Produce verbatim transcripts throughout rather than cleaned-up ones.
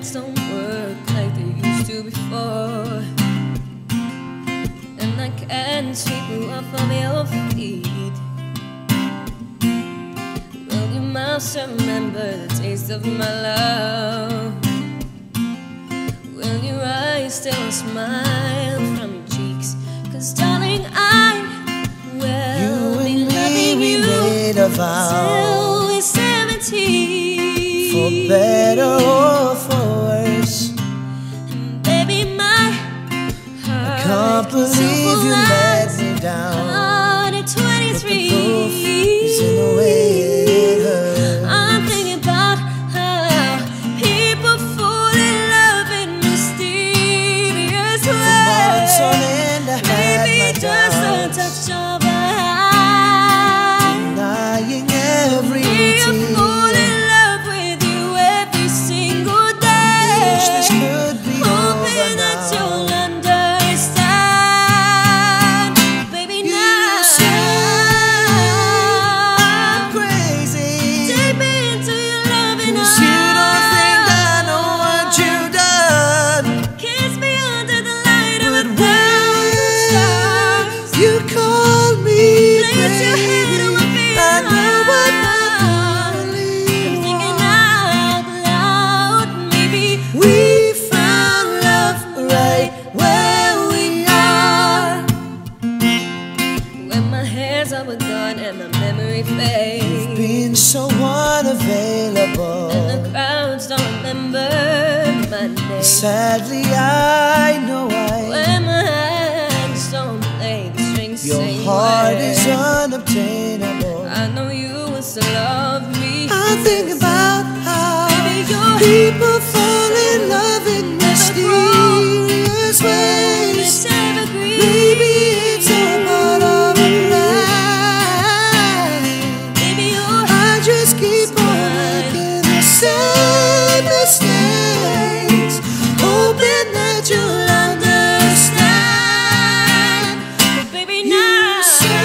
nights don't work like they used to before, and I can't sweep you off of your feet. Will your mouth remember the taste of my love? Will your eyes still smile from your cheeks? 'Cause darling, I will You be and me, loving we you made a vow, till we're seventeen, for better or for worse. and baby, my heart I can't believe you let me down, out at twenty-three. but the proof is in the way it hurts. I'm thinking about how people fall in love in mysterious For months on ways. end I had Maybe my just a doubts, touch of a high. denying every Me, I routine. fall in love with you every single day, Wish this could be over hoping that now. you'll understand. Baby, You now say I'm crazy, take me into your loving 'cause you don't think I know what arms. you've done. Kiss me under the light of a But thousand stars. when you called me Place your head baby, on my feet. I knew what my I'm thinking out loud. Maybe we found love right where we are. when my hairs are gone and my memory fades, Being so unavailable, and the crowds don't remember my name. sadly I know I. When my hands don't play the strings the Your same heart way, is unobtainable. I know you will still love me. I think about how Baby, you're people fall in love in mysterious ways. It's evergreen. Maybe it's all part of a plan. Baby, you're I just keep on making the same mistakes, hoping that you'll understand. but baby, You now say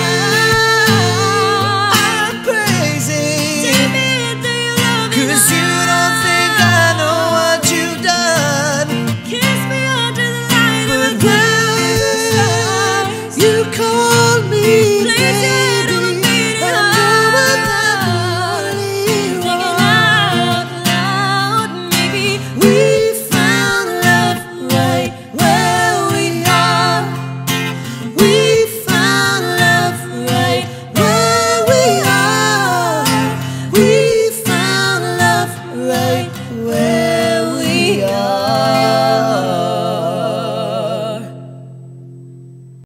I'm crazy, take me into your loving 'cause you don't think I know what you've done. kiss me under the light of a But thousand stars. when you called me Place your head on my baby, beating I knew what my heart. body Thinking was. out loud, maybe We found love right where we are. We found love right where we are. We found love right where